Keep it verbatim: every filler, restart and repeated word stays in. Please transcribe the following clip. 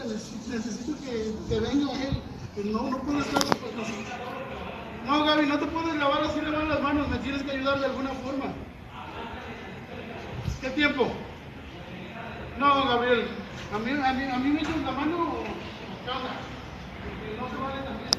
necesito, necesito que, que venga él. No, no puedo estar. Pues, no. no, Gaby, no te puedes lavar así, lavar las manos. Me tienes que ayudar de alguna forma. ¿Qué tiempo? No, Gabriel. A mí, a mí, a mí me echas la mano. ¿Qué onda? Porque no se vale también.